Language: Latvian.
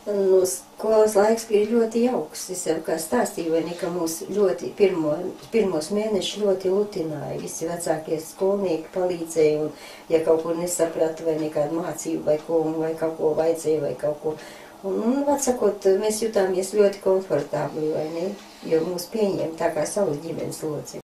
Nu, skolas laiks bija ļoti jauks. Es jau kā stāstīju, vai ne, ka mūs ļoti pirmos mēnešus ļoti lutināja. Visi vecākie skolnieki palīdzēja, un ja kaut ko nesaprata, vai nekādu mācību, vai kaut ko vajadzēja, vai kaut ko. Un vecākot, mēs jutāmies ļoti komfortabli, vai ne, jo mūs pieņēma tā kā savus ģimenes locekļus.